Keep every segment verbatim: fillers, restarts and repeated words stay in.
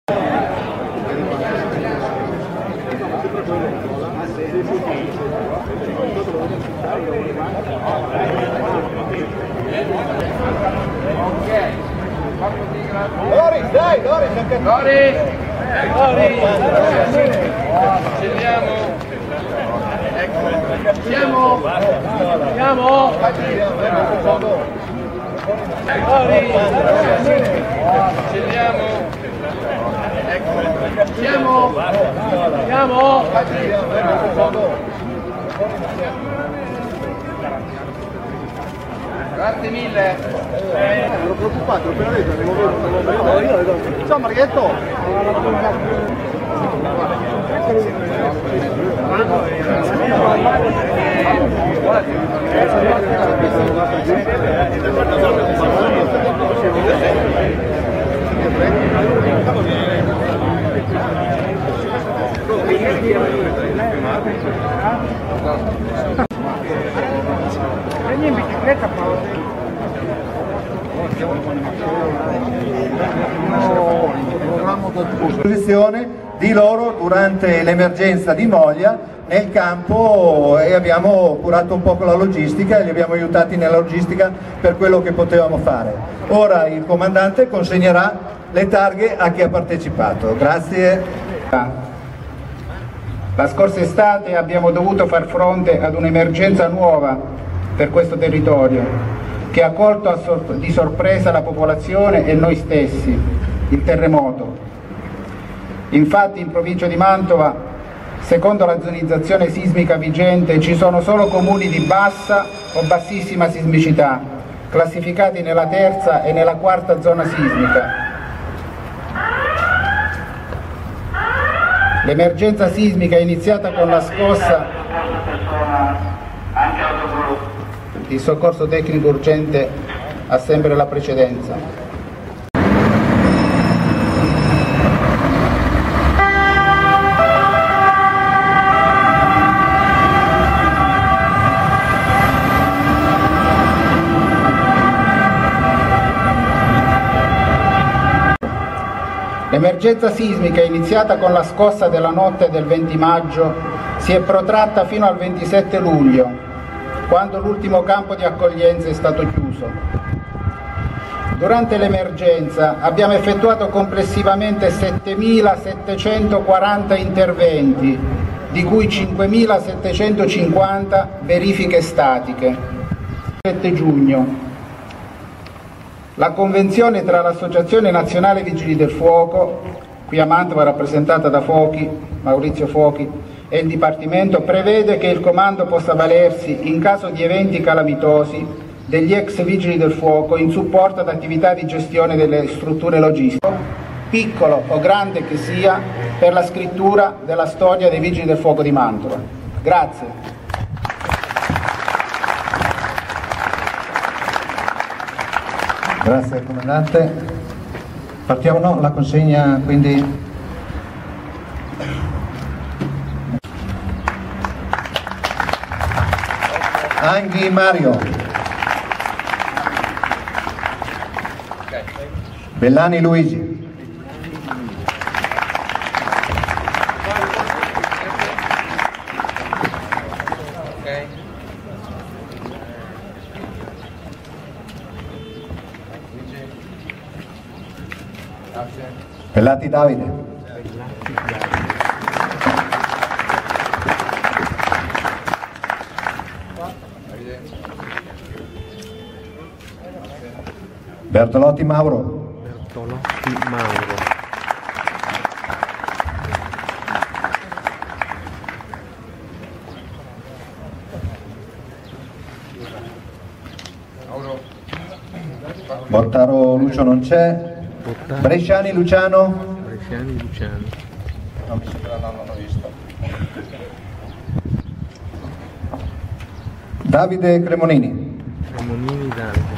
Loris, dai, Loris, anche Loris! Loris! Scendiamo! Siamo! Siamo! Loris! Scendiamo! Siamo! Siamo! Grazie mille. Eh, ero preoccupato, appena detto, devo vedere. Ciao Marietto. Vieni in bicicletta, Paolo. Posizione di loro durante l'emergenza di Moglia nel campo e abbiamo curato un po' con la logistica e li abbiamo aiutati nella logistica per quello che potevamo fare. Ora il comandante consegnerà le targhe a chi ha partecipato. Grazie. La scorsa estate abbiamo dovuto far fronte ad un'emergenza nuova per questo territorio che ha colto sor- di sorpresa la popolazione e noi stessi, il terremoto. Infatti in provincia di Mantova, secondo la zonizzazione sismica vigente, ci sono solo comuni di bassa o bassissima sismicità, classificati nella terza e nella quarta zona sismica. L'emergenza sismica è iniziata con la scossa il soccorso tecnico urgente ha sempre la precedenza. L'emergenza sismica iniziata con la scossa della notte del venti maggio si è protratta fino al ventisette luglio, quando l'ultimo campo di accoglienza è stato chiuso. Durante l'emergenza abbiamo effettuato complessivamente settemilasettecentoquaranta interventi, di cui cinquemilasettecentocinquanta verifiche statiche. sette giugno. La convenzione tra l'Associazione Nazionale Vigili del Fuoco, qui a Mantova rappresentata da Fochi, Maurizio Fochi, e il Dipartimento, prevede che il comando possa valersi, in caso di eventi calamitosi, degli ex Vigili del Fuoco in supporto ad attività di gestione delle strutture logistiche, piccolo o grande che sia, per la scrittura della storia dei Vigili del Fuoco di Mantova. Grazie. Grazie comandante. Partiamo no, la consegna quindi. Anghi Mario. Bellani Luigi. Bellati Davide. Bertolotti Mauro. Bertolotti Mauro. Bottaro Lucio non c'è. Bresciani Luciano. Bresciani Luciano. No, mi sembra non l'ho visto. Davide Cremonini. Cremonini Davide.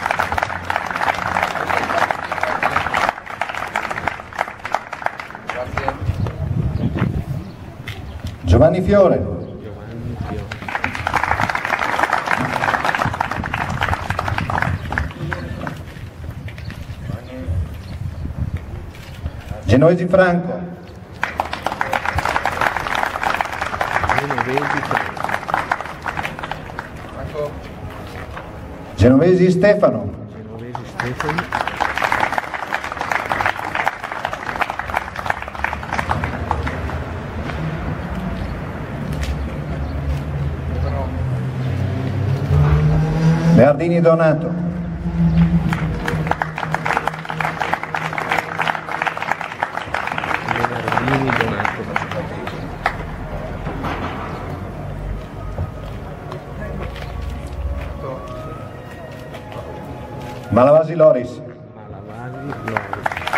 Giovanni Fiore. Giovanni Fiore. Genovesi Franco. Genovesi Franco. Genovesi Stefano. Genovesi Stefano. Leardini Donato. Leardini Donato. Malavasi Loris. Malavasi Loris.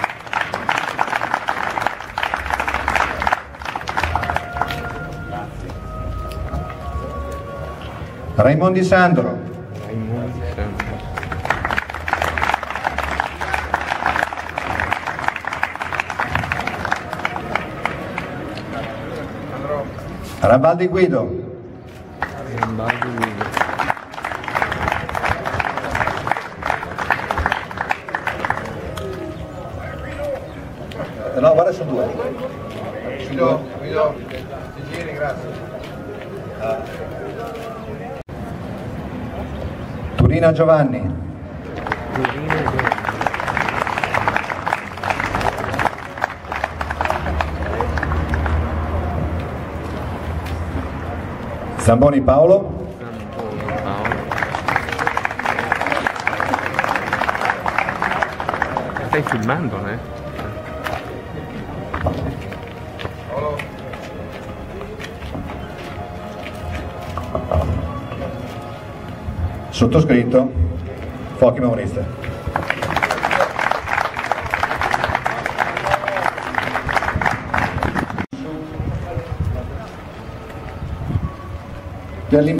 Raimondi Sandro. Raimondi Sandro. Rambaldi Guido. Rambaldi Guido. No, guarda, sono due. Guido, Guido, ti giri, grazie. Turina Giovanni. Turina Giovanni. Zamboni Paolo. Zamboni Paolo. Stai filmando, eh? Sottoscritto Fuochi Maurista. Berlin.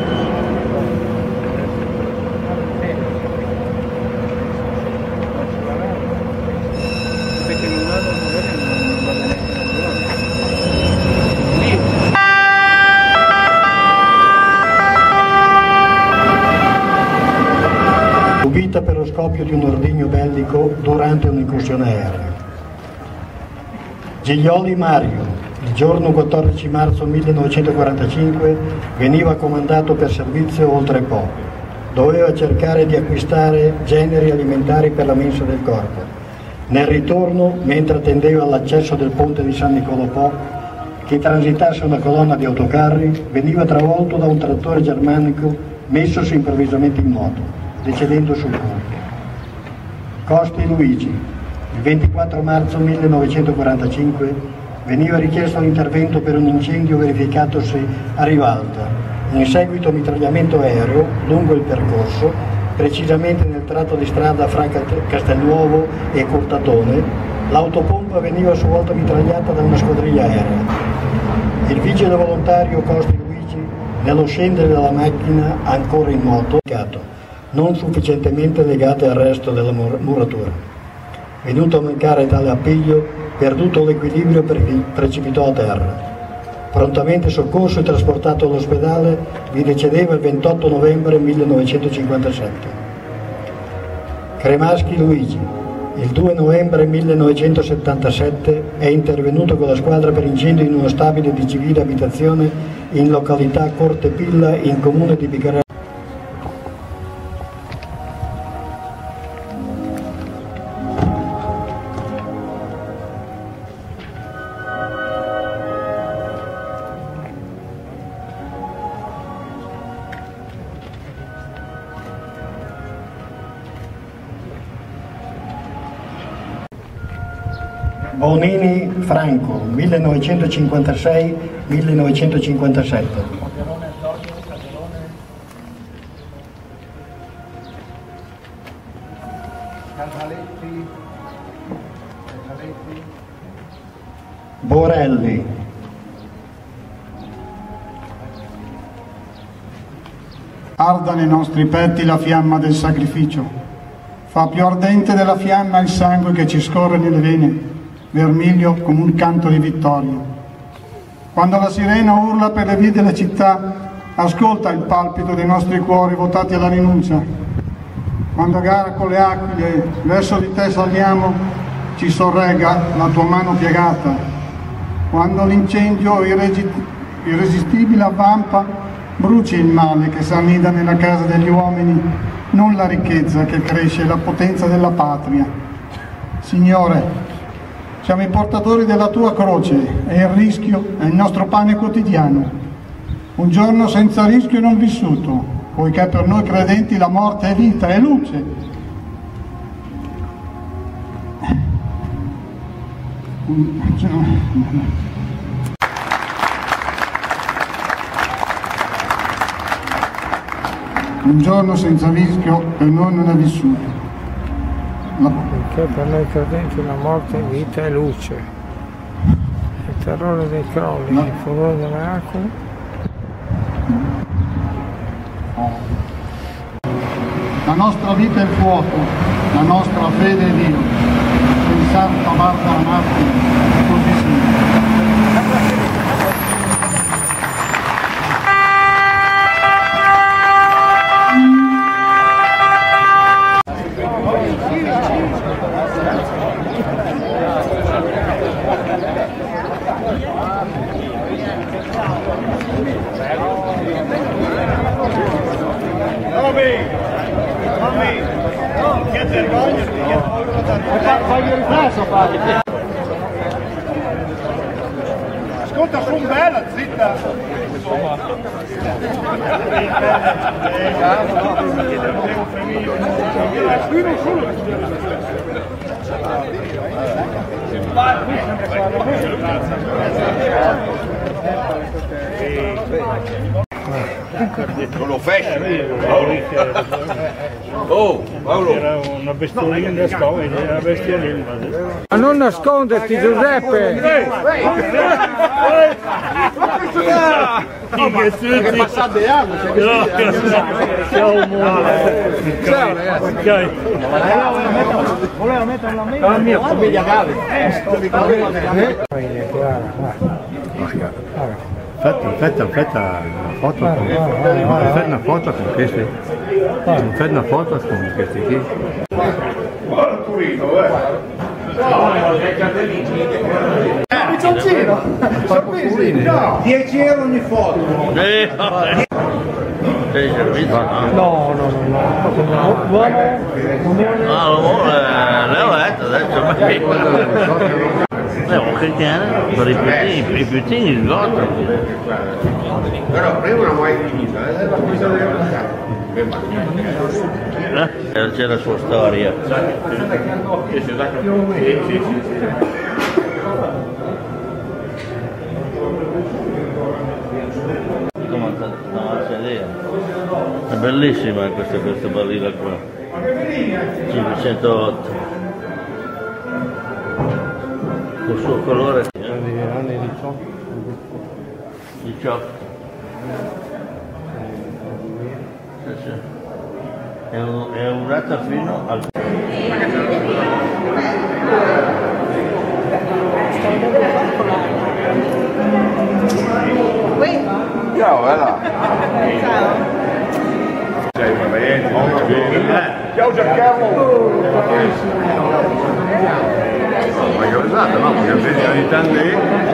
Subita per lo scoppio di un ordigno bellico durante un'incursione aerea. Giglioli Mario, il giorno quattordici marzo millenovecentoquarantacinque, veniva comandato per servizio oltre Po. Doveva cercare di acquistare generi alimentari per la mensa del corpo. Nel ritorno, mentre attendeva l'accesso del ponte di San Nicolò Po, che transitasse una colonna di autocarri, veniva travolto da un trattore germanico messosi improvvisamente in moto, decedendo sul colpo. Costi Luigi, il ventiquattro marzo millenovecentoquarantacinque, veniva richiesto l'intervento per un incendio verificatosi a Rivalta. In seguito mitragliamento aereo lungo il percorso, precisamente nel tratto di strada fra Castelnuovo e Cortatone, l'autopompa veniva a sua volta mitragliata da una squadriglia aerea. Il vigile volontario Costi Luigi, nello scendere dalla macchina ancora in moto, non sufficientemente legate al resto della muratura. Venuto a mancare tale appiglio, perduto l'equilibrio, precipitò a terra. Prontamente soccorso e trasportato all'ospedale, vi decedeva il ventotto novembre millenovecentocinquantasette. Cremaschi Luigi, il due novembre millenovecentosettantasette, è intervenuto con la squadra per incendio in uno stabile di civile abitazione in località Cortepilla, in comune di Bicarella. Bonini Franco, millenovecentocinquantasei millenovecentocinquantasette. Borelli. Arda nei nostri petti la fiamma del sacrificio, fa più ardente della fiamma il sangue che ci scorre nelle vene, vermiglio come un canto di vittoria. Quando la sirena urla per le vie delle città, ascolta il palpito dei nostri cuori votati alla rinuncia. Quando a gara con le aquile verso di te saliamo, ci sorregga la tua mano piegata. Quando l'incendio irregi- irresistibile avvampa, bruci il male che s'annida nella casa degli uomini, non la ricchezza che cresce, la potenza della patria. Signore, siamo i portatori della tua croce e il rischio è il nostro pane quotidiano. Un giorno senza rischio non vissuto, poiché per noi credenti la morte è vita, è luce. Un giorno senza rischio per noi non è vissuto. La... Perché per noi credenti la morte è vita e luce. Il terrore dei crolli, no. Il furore delle acque. La nostra vita è il fuoco, la nostra fede è Dio. In Santa Barbara Martiri, così sia. Ascolta, sono bella, zitta! Qui non sono... Non lo fashion. Oh, Paolo. Era una bestiolina da storia, era una bestiolina. Ma non nasconderti, Giuseppe! Che passate anni? Ciao mondo! Ciao ragazzi! Voleva metterla a me? La mia famiglia Gale! Aspetta, aspetta, aspetta, una foto con fai una foto con questi. Fai una foto con questi qui. Buon Turino, eh! Piccioncino! Sorpresi! dieci euro ogni foto! Sei servito? No, no, no, no. Uomo? Ah, l'uomo l'ho letto, adesso è un cristiano, per i più i più il gotto. Però prima non mai finito, eh? C'è la sua storia. È bellissima questa, questa barilla qua. cinquecentootto. Col suo colore. Anni diciotto. diciotto. Sì, sì. È, un, è un rattafino al... Ciao, bella! Ciao Giancarlo! Ma che esatto, no? Perché ogni tanto